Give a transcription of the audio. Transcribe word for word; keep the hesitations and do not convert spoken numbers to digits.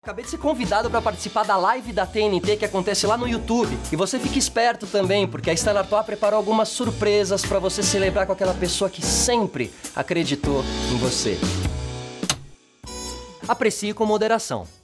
Acabei de ser convidado para participar da live da T N T que acontece lá no YouTube. E você fique esperto também, porque a Stella Artois preparou algumas surpresas para você celebrar com aquela pessoa que sempre acreditou em você. Aprecie com moderação.